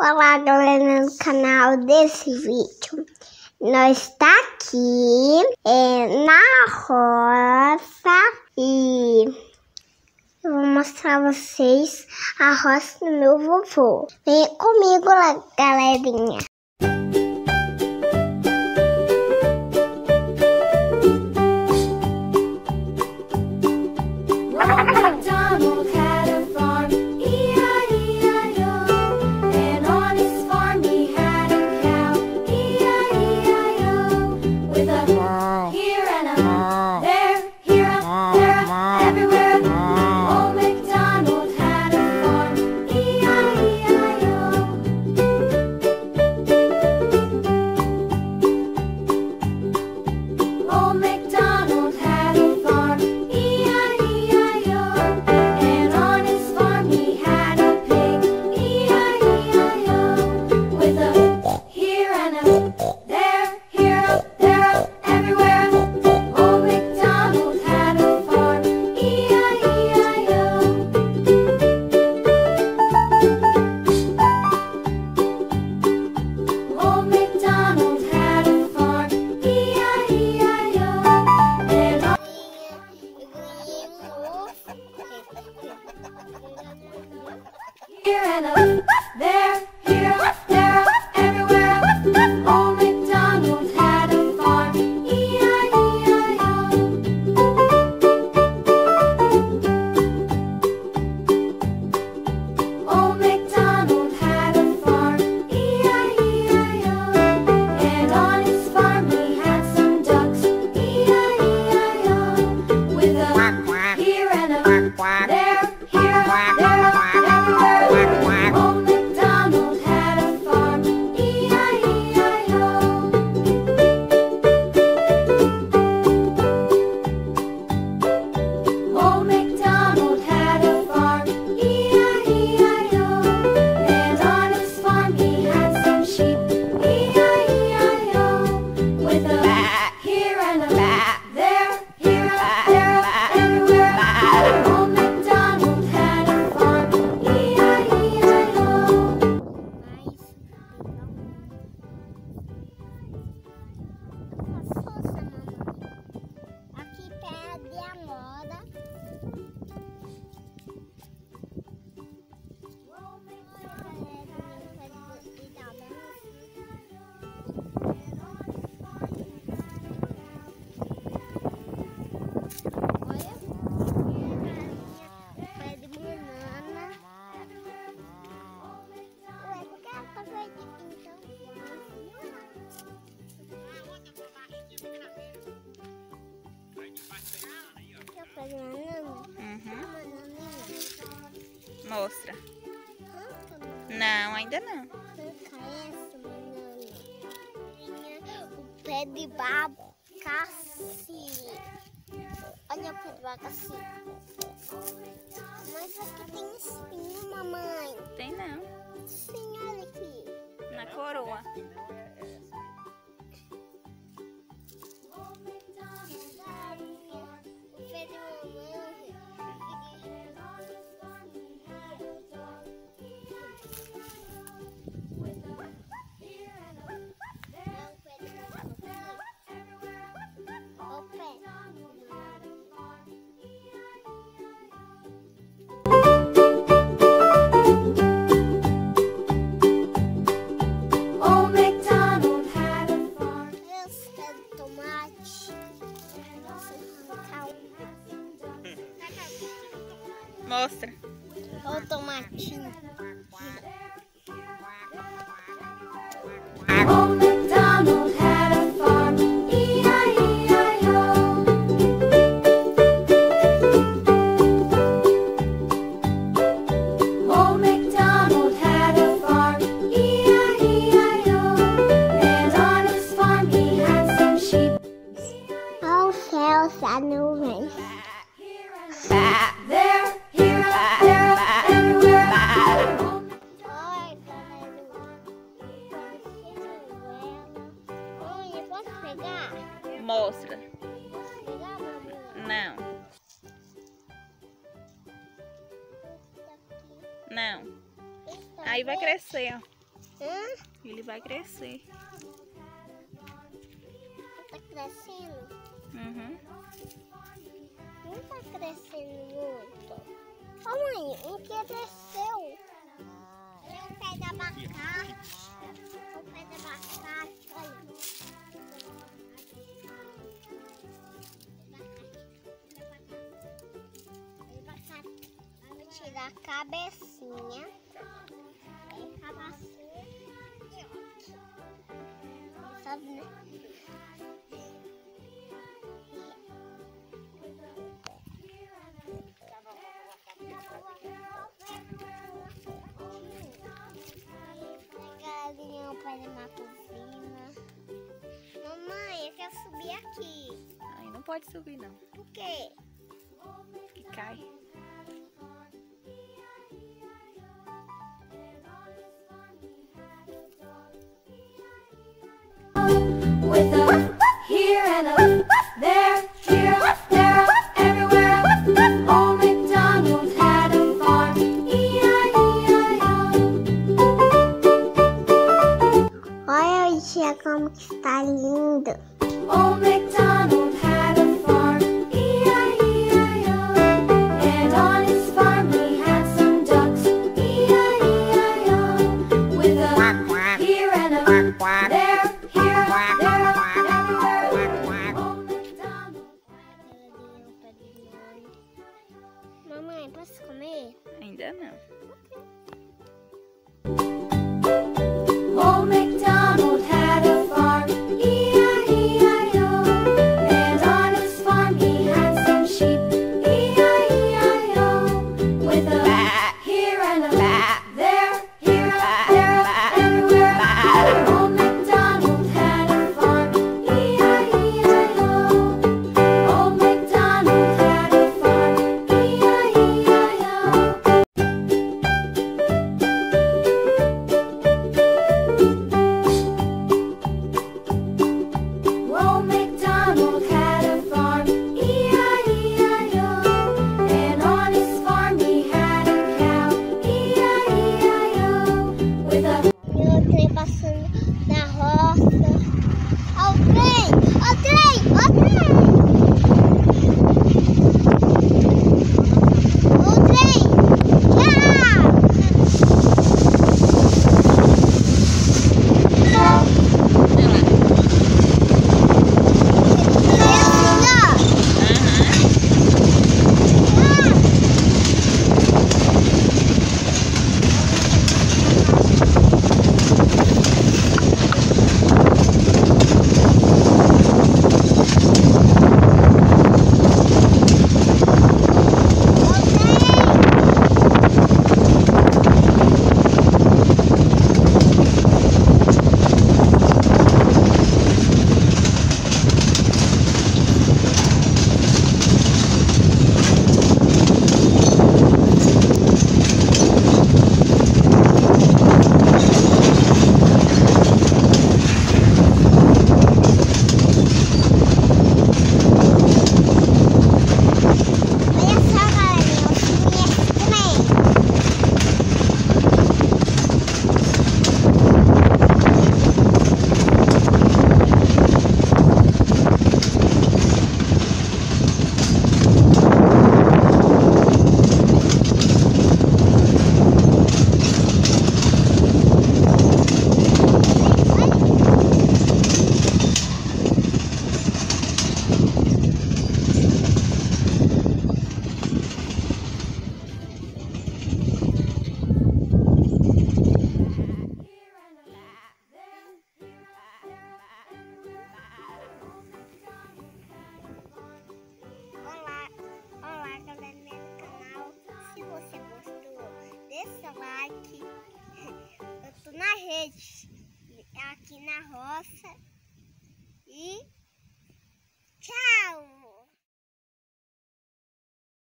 Olá, galera do canal desse vídeo. Nós está aqui na roça e eu vou mostrar a vocês a roça do meu vovô. Vem comigo lá, galerinha. Mostra. Não, ainda não. O pé de abacaxi. Olha o pé de abacaxi. Mas aqui tem espinho, mamãe. Tem não. Sim, olha aqui. Na coroa. Mostra. Olha o tomatinho. Old MacDonald had a farm, E-I-E-I-O. Old MacDonald had a farm, E-I-E-I-O. And on his farm he had some sheep. Ao céu, as nuvens. There, here, there, everywhere. Oi, galera. Oi, eu posso pegar? Mostra. Posso pegar, mamãe? Não. Não. Aí vai crescer, ó. Ele vai crescer. Tá crescendo? Uhum. Não tá crescendo muito. Ô mãe, um que cresceu. Tem um pé de abacate. O pé de abacate, olha. Vamos tirar a cabecinha. E a cabecinha aqui, ó. Sabe, né? Galinha para na cozinha. Mamãe, eu quero subir aqui. Aí não pode subir não, Por quê? que cai. With a here and a there, everywhere. Old MacDonald had a farm, E-I-E-I-O. Olha o dia como que está lindo. Old MacDonald had a farm, E-I-E-I-O. And on his farm he had some ducks, E-I-E-I-O. With a here and a there, everywhere. Old MacDonald. Mamãe, posso comer? Ainda não. Old MacDonald had a farm, E-I-E-I-O. And on his farm he had some sheep, E-I-E-I-O. With a here and a there, everywhere. Old MacDonald had a farm, E-I-E-I-O. Old MacDonald had a farm, E-I-E-I-O. Old MacDonald had a farm, E-I-E-I-O. And on his farm he had a cow, E-I-E-I-O. With a E o trem passando na roça. Ó o trem! Ó o trem! Ó o trem! Ó o trem! Olha só, galerinha, eu subi esse trem. Olá, galerinha do canal. Se você gostou, deixa o like. Eu tô na rede, aqui na roça. E tchau!